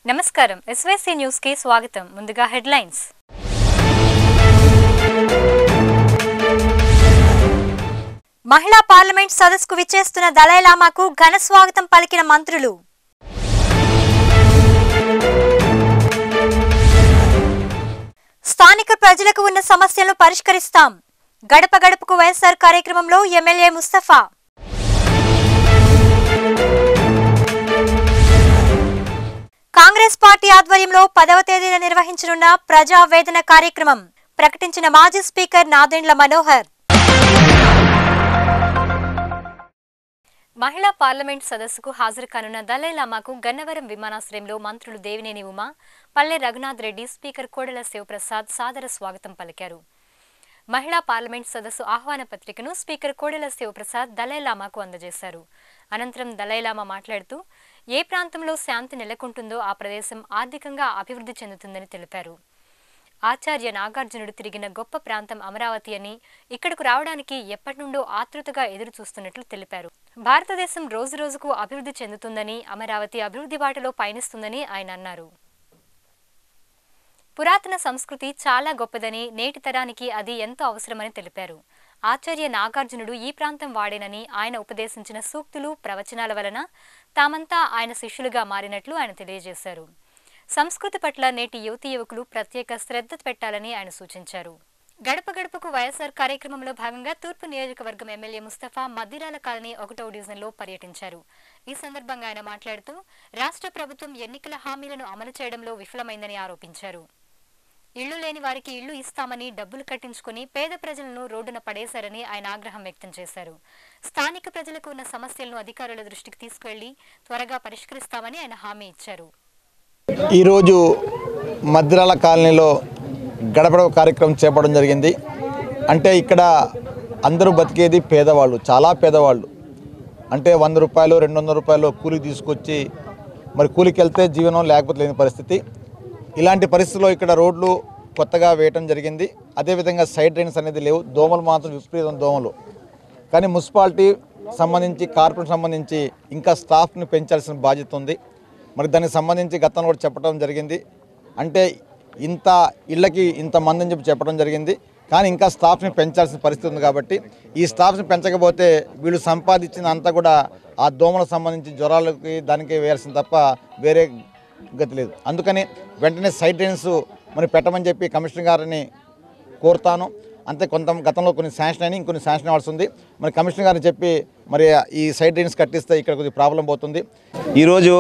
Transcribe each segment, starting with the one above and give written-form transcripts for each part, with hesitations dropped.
నమస్కారం SYC news కి స్వాగతం ముందుగా హెడ్లైన్స్ మహిళా పార్లమెంట్ సదస్సుకు విచ్చేస్తున్న దలైలామాకు ఘన స్వాగతం పలికిన మంత్రులు స్థానిక ప్రజలకు ఉన్న సమస్యలను పరిష్కరిస్తాం గడప గడపకు వైఎస్ఆర్ కార్యక్రమంలో ఎమ్మెల్యే ముస్తఫా కాంగ్రెస్ పార్టీ ఆధ్వర్యంలో 10వ తేదీన నిర్వహించనున్న ప్రజా వేదన కార్యక్రమం ప్రకటించిన మాజీ స్పీకర్ నాదెండ్ల మనోహర్. మహిళా పార్లమెంట్ సదస్సుకు హాజరు కానున్న దలైలామాకు గన్నవరం విమానాశ్రయంలో మంత్రులు దేవినేని ఉమా, పల్లె రఘునాథ్ రెడ్డి, స్పీకర్ కోడెల శివప్రసాద్ సాదర స్వాగతం పలికారు. మహిళా పార్లమెంట్ సదస్సు ఆహ్వాన పత్రికను స్పీకర్ కోడెల శివప్రసాద్ దలైలామాకు అందజేశారు. అనంతరం దలైలామా మాట్లాడుతూ ఏ ప్రాంతంలో శాంతి నెలకొంటుందో ఆ ప్రదేశం ఆర్థికంగా అభివృద్ధి చెందుతుందని తెలిపారు. ఆచార్య నాగార్జునుడు తిరిగిన గొప్ప ప్రాంతం అమరావతి అని, ఇక్కడకు రావడానికి ఎప్పటి నుండో ఆతృతగా ఎదురు చూస్తున్నట్లు తెలిపారు. భారతదేశం రోజురోజుకు అభివృద్ధి చెందుతుందని, అమరావతి అభివృద్ధి బాటలో పయనిస్తుందని ఆయన అన్నారు. పురాతన సంస్కృతి చాలా గొప్పదని, నేటి తరానికి అది ఎంతో అవసరమని తెలిపారు. ఆచార్య నాగార్జునుడు ఈ ప్రాంతం వాడేనని, ఆయన ఉపదేశించిన సూక్తులు, ప్రవచనాల వలన తామంతా ఆయన శిష్యులుగా మారినట్లు ఆయన తెలియజేశారు. సంస్కృతి పట్ల నేటి యువతీ యువకులు ప్రత్యేక శ్రద్ధ పెట్టాలని ఆయన సూచించారు. గడప గడపకు వైఎస్ఆర్ కార్యక్రమంలో భాగంగా తూర్పు నియోజకవర్గం ఎమ్మెల్యే ముస్తఫా మద్దిరాల కాలనీ 1వ డివిజన్లో పర్యటించారు. ఈ సందర్భంగా ఆయన మాట్లాడుతూ రాష్ట్ర ప్రభుత్వం ఎన్నికల హామీలను అమలు చేయడంలో విఫలమైందని ఆరోపించారు. ఇళ్లు లేని వారికి ఇళ్లు ఇస్తామని డబ్బులు కట్టించుకుని పేద ప్రజలను రోడ్డున పడేశారని ఆయన ఆగ్రహం వ్యక్తం చేశారు. స్థానిక ప్రజలకు ఉన్న సమస్యలను అధికారుల దృష్టికి తీసుకెళ్లి త్వరగా పరిష్కరిస్తామని ఆయన హామీ ఇచ్చారు. ఈరోజు మద్దిరాల కాలనీలో గడప కార్యక్రమం చేపట్టడం జరిగింది. అంటే ఇక్కడ అందరూ బతికేది పేదవాళ్ళు, చాలా పేదవాళ్ళు. అంటే 100 రూపాయలు 200 రూపాయలు కూలికి తీసుకొచ్చి మరి కూలికి వెళ్తే జీవనం లేకపోతే లేని పరిస్థితి. ఇలాంటి పరిస్థితుల్లో ఇక్కడ రోడ్లు కొత్తగా వేయటం జరిగింది. అదేవిధంగా సైడ్ డ్రైన్స్ అనేది లేవు. దోమలు మాత్రం విపరీతం దోమలు. కానీ మున్సిపాలిటీ సంబంధించి, కార్పొరేషన్ సంబంధించి ఇంకా స్టాఫ్ని పెంచాల్సిన బాధ్యత ఉంది. మరి దానికి సంబంధించి గతంలో కూడా చెప్పడం జరిగింది. అంటే ఇంత ఇళ్ళకి ఇంతమంది అని చెప్పడం జరిగింది. కానీ ఇంకా స్టాఫ్ని పెంచాల్సిన పరిస్థితి ఉంది. కాబట్టి ఈ స్టాఫ్ని పెంచకపోతే వీళ్ళు సంపాదించిన అంతా కూడా ఆ దోమలకు సంబంధించి జ్వరాలకి దానికి వేయాల్సింది తప్ప వేరే గతి లేదు. అందుకని వెంటనే సైడ్ డ్రైన్స్ మరి పెట్టమని చెప్పి కమిషనర్ గారిని కోరుతాను. అంతే గతంలో కొన్ని శాంక్షన్ అయినాయి, ఇంకొన్ని శాంక్షన్ అవ్వాల్సి ఉంది. మరి కమిషనర్ గారిని చెప్పి మరి ఈ సైడ్ డ్రైన్స్ కట్టిస్తే ఇక్కడ కొద్దిగా ప్రాబ్లం పోతుంది. ఈరోజు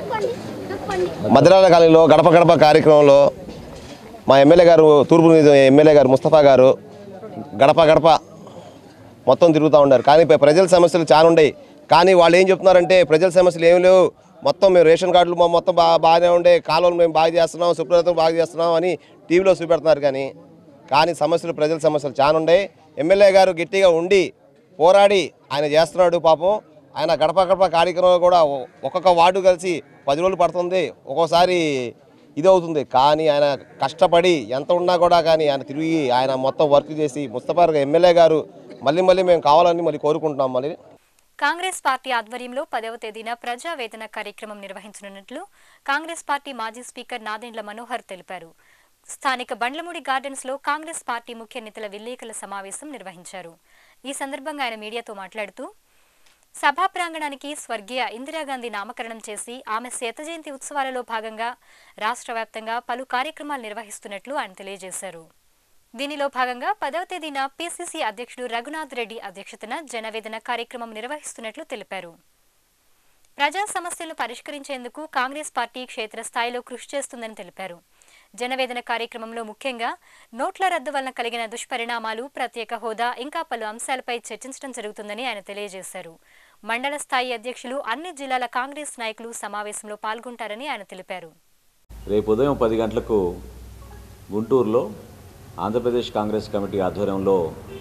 మద్దిరాల కాలనీలో గడప గడప కార్యక్రమంలో మా ఎమ్మెల్యే గారు, తూర్పు ఎమ్మెల్యే గారు ముస్తఫా గారు గడప గడప మొత్తం తిరుగుతూ ఉన్నారు. కానీ ప్రజల సమస్యలు చాలా ఉన్నాయి. కానీ వాళ్ళు ఏం చెప్తున్నారంటే ప్రజల సమస్యలు ఏమి లేవు, మొత్తం మేము రేషన్ కార్డులు మొత్తం బాగానే ఉండే, కాలువలు మేము బాగా చేస్తున్నాం, శుభ్రతను బాగా చేస్తున్నాం అని టీవీలో చూపెడుతున్నారు. కానీ సమస్యలు, ప్రజల సమస్యలు చాలా ఉన్నాయి. ఎమ్మెల్యే గారు గట్టిగా ఉండి పోరాడి ఆయన చేస్తున్నాడు. పాపం ఆయన గడప గడప కార్యక్రమం కూడా ఒక్కొక్క వార్డు కలిసి 10 రోజులు పడుతుంది, ఒక్కోసారి ఇది అవుతుంది. కానీ ఆయన కష్టపడి ఎంత ఉన్నా కూడా కానీ ఆయన తిరిగి ఆయన మొత్తం వర్క్ చేసి ముస్తఫా ఎమ్మెల్యే గారు మళ్ళీ మేము కావాలని మళ్ళీ కోరుకుంటున్నాం. మళ్ళీ కాంగ్రెస్ పార్టీ ఆధ్వర్యంలో 10వ తేదీన ప్రజా వేదన కార్యక్రమం నిర్వహించనున్నట్లు కాంగ్రెస్ పార్టీ మాజీ స్పీకర్ నాదెండ్ల మనోహర్ తెలిపారు. స్థానిక బండ్లమూడి గార్డెన్స్ లో కాంగ్రెస్ పార్టీ ముఖ్య నేతల విలేకరుల సమావేశం నిర్వహించారు. ఈ సందర్భంగా ఆయన మీడియాతో మాట్లాడుతూ సభా ప్రాంగణానికి స్వర్గీయ ఇందిరాగాంధీ నామకరణం చేసి ఆమె శత జయంతి ఉత్సవాలలో భాగంగా రాష్ట్ర వ్యాప్తంగా పలు కార్యక్రమాలు నిర్వహిస్తున్నట్లు ఆయన తెలియజేశారు. దీనిలో భాగంగా 10వ తేదీన పిసిసి అధ్యక్షుడు రఘునాథ్ రెడ్డి అధ్యక్షతన జనవేదన కార్యక్రమం నిర్వహిస్తున్నట్లు తెలిపారు. ప్రజా సమస్యలను పరిష్కరించేందుకు కాంగ్రెస్ పార్టీ క్షేత్రస్థాయిలో కృషి చేస్తుందని తెలిపారు. జనవేదన కార్యక్రమంలో ముఖ్యంగా నోట్ల రద్దు వలన కలిగిన దుష్పరిణామాలు, ప్రత్యేక హోదా, ఇంకా పలు అంశాలపై చర్చించడం జరుగుతుందని ఆయన తెలియజేశారు. మండల స్థాయి అధ్యక్షులు, అన్ని జిల్లాల కాంగ్రెస్ నాయకులు సమావేశంలో పాల్గొంటారని ఆయన తెలిపారు. రేపు ఉదయం 10 గంటలకు గుంటూరులో ఆంధ్రప్రదేశ్ కాంగ్రెస్ కమిటీ ఆధ్వర్యంలో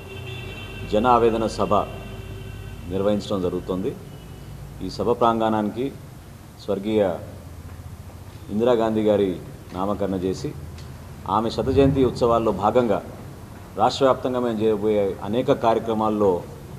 జన ఆవేదన సభ నిర్వహించడం జరుగుతుంది. ఈ సభ ప్రాంగణానికి స్వర్గీయ ఇందిరాగాంధీ గారి నామకరణ చేసి ఆమె శత జయంతి ఉత్సవాల్లో భాగంగా రాష్ట్ర వ్యాప్తంగా మేము చేయబోయే అనేక కార్యక్రమాల్లో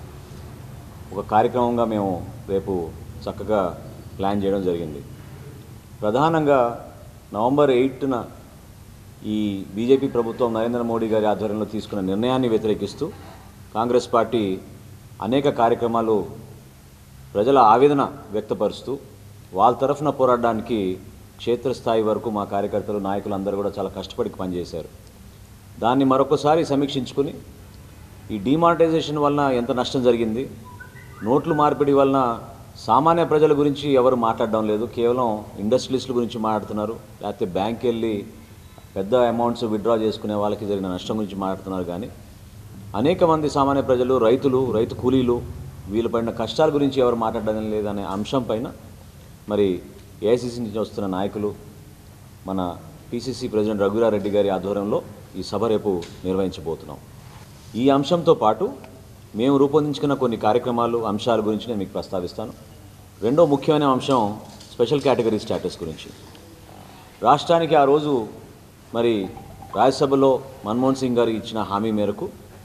ఒక కార్యక్రమంగా మేము రేపు చక్కగా ప్లాన్ చేయడం జరిగింది. ప్రధానంగా నవంబర్ 8న ఈ బీజేపీ ప్రభుత్వం నరేంద్ర మోడీ గారి ఆధ్వర్యంలో తీసుకున్న నిర్ణయాన్ని వ్యతిరేకిస్తూ కాంగ్రెస్ పార్టీ అనేక కార్యక్రమాలు ప్రజల ఆవేదన వ్యక్తపరుస్తూ వాళ్ళ తరఫున పోరాడడానికి క్షేత్రస్థాయి వరకు మా కార్యకర్తలు నాయకులు అందరూ కూడా చాలా కష్టపడి పనిచేశారు. దాన్ని మరొకసారి సమీక్షించుకుని ఈ డిమానిటైజేషన్ వలన ఎంత నష్టం జరిగింది, నోట్లు మార్పిడి వలన సామాన్య ప్రజల గురించి ఎవరు మాట్లాడడం లేదు, కేవలం ఇండస్ట్రియలిస్టుల గురించి మాట్లాడుతున్నారు, లేకపోతే బ్యాంక్ వెళ్ళి పెద్ద అమౌంట్స్ విత్డ్రా చేసుకునే వాళ్ళకి జరిగిన నష్టం గురించి మాట్లాడుతున్నారు. కానీ అనేక మంది సామాన్య ప్రజలు, రైతులు, రైతు కూలీలు వీళ్ళు పడిన కష్టాల గురించి ఎవరు మాట్లాడడం లేదనే అంశం పైన మరి ఏఐసిసి నుంచి వస్తున్న నాయకులు, మన పిసిసి ప్రెసిడెంట్ రఘువీరారెడ్డి గారి ఆధ్వర్యంలో ఈ సభ రేపు నిర్వహించబోతున్నాం. ఈ అంశంతో పాటు మేము రూపొందించుకున్న కొన్ని కార్యక్రమాలు, అంశాల గురించి నేను మీకు ప్రస్తావిస్తాను. రెండో ముఖ్యమైన అంశం స్పెషల్ కేటగిరీ స్టేటస్ గురించి. రాష్ట్రానికి ఆ రోజు మరి రాజ్యసభలో మన్మోహన్ సింగ్ గారు ఇచ్చిన హామీ మేరకు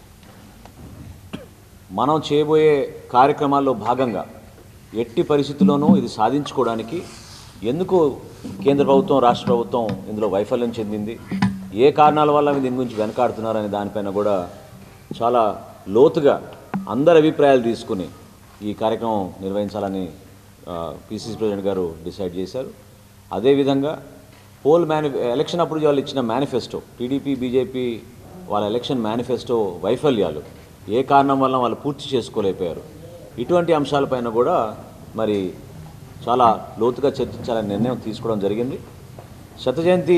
మనం చేయబోయే కార్యక్రమాల్లో భాగంగా ఎట్టి పరిస్థితుల్లోనూ ఇది సాధించుకోవడానికి ఎందుకు కేంద్ర ప్రభుత్వం, రాష్ట్ర ప్రభుత్వం ఇందులో వైఫల్యం చెందింది, ఏ కారణాల వల్ల దీని గురించి వెనకాడుతున్నారనే దానిపైన కూడా చాలా లోతుగా అందరి అభిప్రాయాలు తీసుకుని ఈ కార్యక్రమం నిర్వహించాలని పిసిసి ప్రెసిడెంట్ గారు డిసైడ్ చేశారు. అదేవిధంగా ఎలక్షన్ అప్పుడు వాళ్ళు ఇచ్చిన మేనిఫెస్టో, టీడీపీ బీజేపీ వాళ్ళ ఎలక్షన్ మేనిఫెస్టో వైఫల్యాలు ఏ కారణం వల్ల వాళ్ళు పూర్తి చేసుకోలేకపోయారు, ఇటువంటి అంశాలపైన కూడా మరి చాలా లోతుగా చర్చించాలని నిర్ణయం తీసుకోవడం జరిగింది. శత జయంతి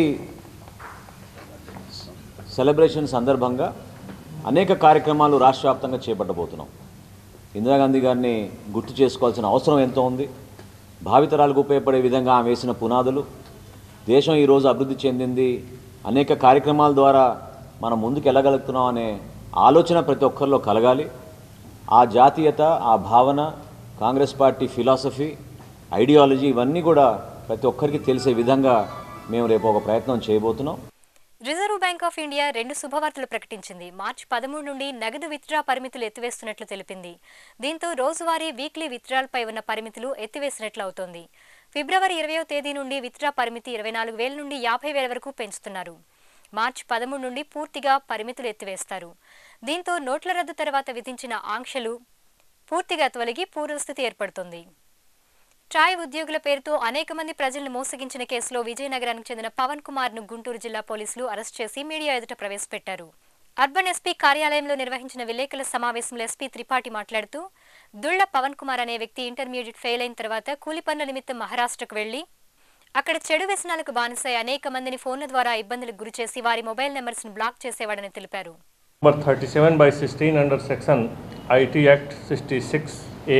సెలబ్రేషన్ సందర్భంగా అనేక కార్యక్రమాలు రాష్ట్ర వ్యాప్తంగా చేపట్టబోతున్నాం. ఇందిరాగాంధీ గారిని గుర్తు చేసుకోవాల్సిన అవసరం ఎంతో ఉంది. భావితరాలకు ఉపయోగపడే విధంగా ఆమె వేసిన పునాదులు, దేశం ఈరోజు అభివృద్ధి చెందింది అనేక కార్యక్రమాల ద్వారా మనం ముందుకు వెళ్ళగలుగుతున్నాం అనే ఆలోచన ప్రతి ఒక్కరిలో కలగాలి. ఆ జాతీయత, ఆ భావన, కాంగ్రెస్ పార్టీ ఫిలాసఫీ, ఐడియాలజీ ఇవన్నీ కూడా ప్రతి ఒక్కరికి తెలిసే విధంగా మేము రేపు ఒక ప్రయత్నం చేయబోతున్నాం. రిజర్వ్ బ్యాంక్ ఆఫ్ ఇండియా 2 శుభవార్తలు ప్రకటించింది. మార్చి 13 నుండి నగదు విత్డ్రా పరిమితులు ఎత్తివేస్తున్నట్లు తెలిపింది. దీంతో రోజువారీ వీక్లీ విత్డ్రాలపై ఉన్న పరిమితులు ఎత్తివేసినట్లు అవుతోంది. ఫిబ్రవరి 20వ తేదీ నుండి విత్డ్రా పరిమితి 24,000 నుండి 50,000 వరకు పెంచుతున్నారు. మార్చి 13 నుండి పూర్తిగా పరిమితులు ఎత్తివేస్తారు. దీంతో నోట్ల రద్దు తర్వాత విధించిన ఆంక్షలు పూర్తిగా తొలగి పూర్వస్థితి ఏర్పడుతుంది. ట్రాయ్ ఉద్యోగుల పేరుతో అనేక మంది ప్రజలను మోసగించిన కేసులో విజయనగరానికి చెందిన పవన్ కుమార్ను గుంటూరు జిల్లా పోలీసులు అరెస్ట్ చేసి మీడియా ఎదుట ప్రవేశపెట్టారు. అర్బన్ ఎస్పీ కార్యాలయంలో నిర్వహించిన విలేకరుల సమావేశంలో ఎస్పీ త్రిపాఠి మాట్లాడుతూ, దుళ్ల పవన్ కుమార్ అనే వ్యక్తి ఇంటర్మీడియట్ ఫెయిల్ అయిన తర్వాత కూలి పనుల నిమిత్తం మహారాష్ట్రకు వెళ్లి అక్కడ చెడు వ్యసనాలకు బానిసై అనేక మందిని ఫోన్ల ద్వారా ఇబ్బందులకు గురిచేసి వారి మొబైల్ నెంబర్స్ను బ్లాక్ చేసేవాడని తెలిపారు. Number 37/16 under section IT Act 66A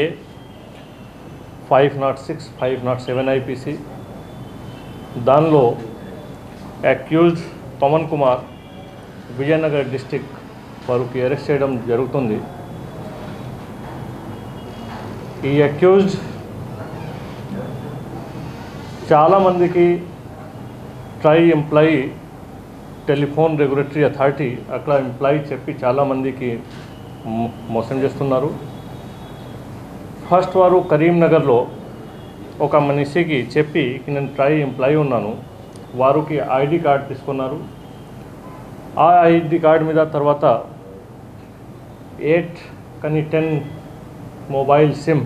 506 507 IPC దానిలో అక్యూజ్డ్ పవన్ కుమార్ విజయనగర్ డిస్ట్రిక్ట్ వారికి అరెస్ట్ చేయడం జరుగుతుంది. ఈ అక్యూజ్డ్ చాలామందికి TRAI employee telephone regulatory authority అక్కడ ఎంప్లాయీ చెప్పి చాలామందికి మోసం చేస్తున్నారు. ఫస్ట్ వారు కరీంనగర్లో ఒక మనిషికి చెప్పి నేను ట్రై ఎంప్లాయీ ఉన్నాను, వారికి ఐడి కార్డ్ తీసుకున్నారు. ఆ ఐడి కార్డ్ మీద తర్వాత 8 కానీ 10 మొబైల్ సిమ్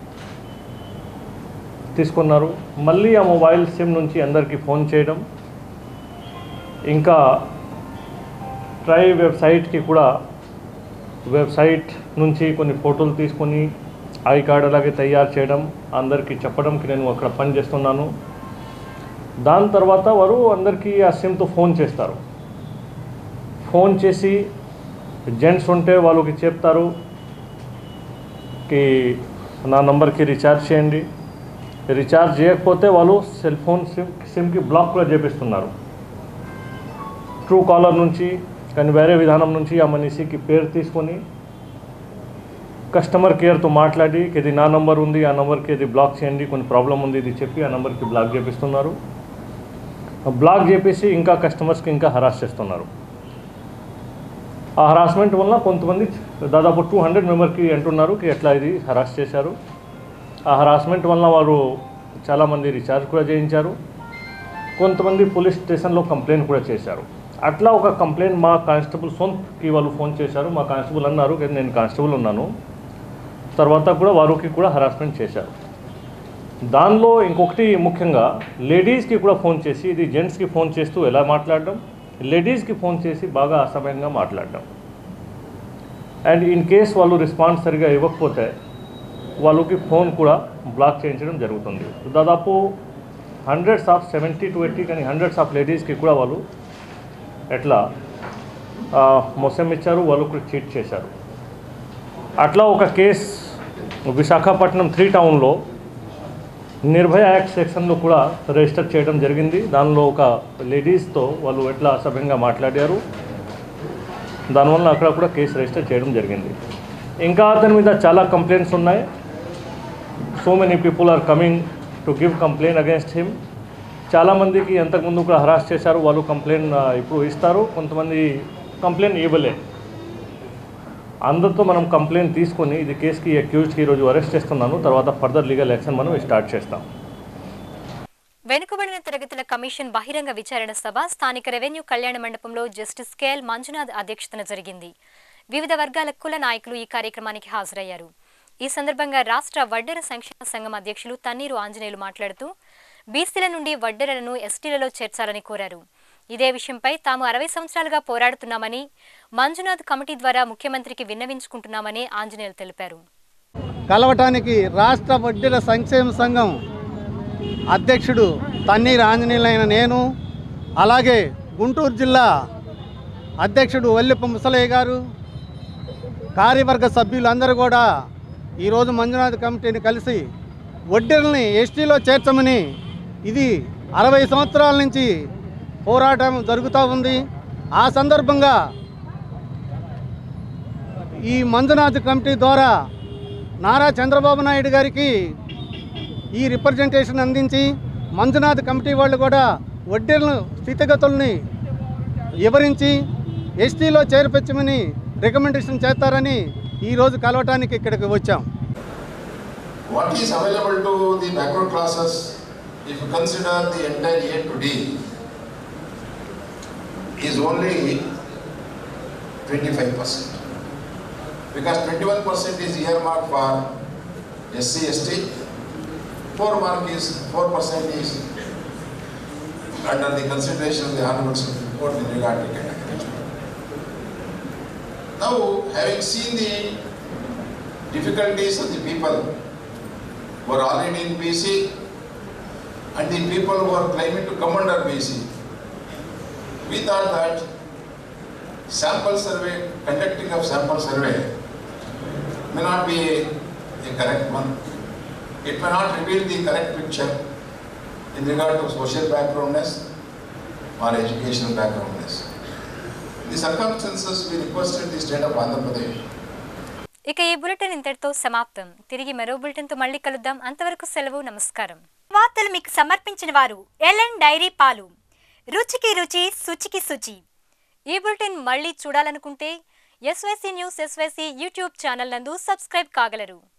తీసుకున్నారు. మళ్ళీ ఆ మొబైల్ సిమ్ నుంచి అందరికీ ఫోన్ చేయడం, ఇంకా ట్రై వెబ్సైట్కి కూడా వెబ్సైట్ నుంచి కొన్ని ఫోటోలు తీసుకొని ఐ కార్డ్ అలాగే తయారు చేయడం, అందరికీ చెప్పడంకి నేను అక్కడ పని చేస్తున్నాను. దాని తర్వాత వారు అందరికీ ఆ సిమ్తో ఫోన్ చేస్తారు. ఫోన్ చేసి జెంట్స్ ఉంటే వాళ్ళకి చెప్తారు కి నా నంబర్కి రీఛార్జ్ చేయండి, రీఛార్జ్ చేయకపోతే వాళ్ళు సెల్ ఫోన్ సిమ్కి బ్లాక్ కూడా చేపిస్తున్నారు. ట్రూ కాలర్ నుంచి కానీ వేరే విధానం నుంచి ఆ మనిషికి పేరు తీసుకొని కస్టమర్ కేర్తో మాట్లాడి ఇది నా నంబర్ ఉంది, ఆ నెంబర్కి ఇది బ్లాక్ చేయండి, కొన్ని ప్రాబ్లం ఉంది ఇది చెప్పి ఆ నెంబర్కి బ్లాక్ చేపిస్తున్నారు. బ్లాక్ చేపేసి ఇంకా కస్టమర్స్కి ఇంకా హరాస్ చేస్తున్నారు. ఆ హరాస్మెంట్ వల్ల కొంతమంది దాదాపు 200 మెంబర్కి అంటున్నారు ఎట్లా ఇది హరాస్ చేశారు. ఆ హరాస్మెంట్ వల్ల వారు చాలామంది రీఛార్జ్ కూడా చేయించారు. కొంతమంది పోలీస్ స్టేషన్లో కంప్లైంట్ కూడా చేశారు. అట్లా ఒక కంప్లైంట్ మా కానిస్టేబుల్ సొంతకి వాళ్ళు ఫోన్ చేశారు. మా కానిస్టేబుల్ అన్నారు నేను కానిస్టేబుల్ ఉన్నాను, తర్వాత కూడా వారికి కూడా హరాస్మెంట్ చేశారు. దానిలో ఇంకొకటి ముఖ్యంగా లేడీస్కి కూడా ఫోన్ చేసి, ఇది జెంట్స్కి ఫోన్ చేస్తూ ఎలా మాట్లాడడం, లేడీస్కి ఫోన్ చేసి బాగా అసభ్యంగా మాట్లాడడం. అండ్ ఇన్ కేస్ వాళ్ళు రెస్పాన్స్ సరిగా ఇవ్వకపోతే వాళ్ళకి ఫోన్ కూడా బ్లాక్ చేయించడం జరుగుతుంది. దాదాపు 70 to 80 కానీ హండ్రెడ్స్ ఆఫ్ లేడీస్కి కూడా వాళ్ళు ఎట్లా మోసం ఇచ్చారు, వాళ్ళకు చీట్ చేశారు. అట్లా ఒక కేసు విశాఖపట్నం 3 టౌన్లో నిర్భయ యాక్ట్ సెక్షన్లో కూడా రిజిస్టర్ చేయడం జరిగింది. దానిలో ఒక లేడీస్తో వాళ్ళు ఎట్లా అసభ్యంగా మాట్లాడారు, దానివల్ల అక్కడ కూడా కేసు రిజిస్టర్ చేయడం జరిగింది. ఇంకా అతని మీద చాలా కంప్లైంట్స్ ఉన్నాయి. So many people are coming to give complaint against him. చాలామందికి అంతకుముందు కూడా హరాస్ చేశారు, వాళ్ళు కంప్లైంట్ ఇప్పుడు ఇస్తారు, కొంతమంది కంప్లైంట్ ఇవ్వలే. అందరితో మనం కంప్లైంట్ తీసుకొని ఇది కేసుకి అక్యూజ్డ్కి ఈరోజు అరెస్ట్ చేస్తున్నాను, తర్వాత ఫర్దర్ లీగల్ యాక్షన్ మనం స్టార్ట్ చేస్తాం. వెనుకబడిన తరగతుల కమిషన్ బహిరంగ విచారణ సభ స్థానిక రెవెన్యూ కళ్యాణ మండపంలో జస్టిస్ కేఎల్ మంజునాథ్ అధ్యక్షతన జరిగింది. వివిధ వర్గాల కుల నాయకులు ఈ కార్యక్రమానికి హాజరయ్యారు. ఈ సందర్భంగా రాష్ట్ర వడ్డెర సంక్షేమ సంఘం అధ్యక్షులు తన్నీరు ఆంజనేయులు మాట్లాడుతూ బీసీల నుండి వడ్డెరలను ఎస్టీలలో చేర్చాలని కోరారు. ఇదే విషయంపై తాము 60 సంవత్సరాలుగా పోరాడుతున్నామని, మంజునాథ్ కమిటీ ద్వారా ముఖ్యమంత్రికి విన్నవించుకుంటున్నామని ఆంజనేయులు తెలిపారు. కలవటానికి రాష్ట్ర వడ్డెర సంక్షేమ సంఘం అధ్యక్షుడు తన్నీరు ఆంజనేయులైన నేను, అలాగే గుంటూరు జిల్లా అధ్యక్షుడు వల్లిప ముసలయ్య గారు, కార్యవర్గ సభ్యులందరూ కూడా ఈరోజు మంజునాథ్ కమిటీని కలిసి వడ్డెరల్ని ఎస్టీలో చేర్చమని, ఇది 60 సంవత్సరాల నుంచి పోరాటం జరుగుతూ ఉంది. ఆ సందర్భంగా ఈ మంజునాథ్ కమిటీ ద్వారా నారా చంద్రబాబు నాయుడు గారికి ఈ రిప్రజెంటేషన్ అందించి మంజునాథ్ కమిటీ వాళ్ళు కూడా వడ్డెరల స్థితిగతుల్ని వివరించి ఎస్టీలో చేర్పించమని రికమెండేషన్ చేస్తారని ఈరోజు కలవటానికి ఇక్కడికి వచ్చాం. What is available to the backward classes if you consider the entire year to D is only 25%, because 21% is earmarked for SC, ST, 4% is under the consideration of the Honorable Supreme Court with regard to category. Now, having seen the difficulties of the people who are already in BC and the people who are claiming to come under BC, we thought that sample survey, conducting of sample survey may not be a correct one. It may not reveal the correct picture in regard to social backgroundness or educational backgroundness. In the circumstances, we requested the state of Andhra Pradesh. ఇక ఈ bulletin ఇంతటితో సమాప్తం. తిరిగి మరో బులెటిన్తో మళ్ళీ కలుద్దాం. అంతవరకు సెలవు, నమస్కారం. వార్తలు మీకు సమర్పించిన వారు ఎల్ఎన్ డైరీ పాలు, రుచికి రుచి, శుచికి శుచి. ఈ బులెటిన్ మళ్ళీ చూడాలనుకుంటే SYC news SYC YouTube channel నందు సబ్స్క్రైబ్ కాగలరు.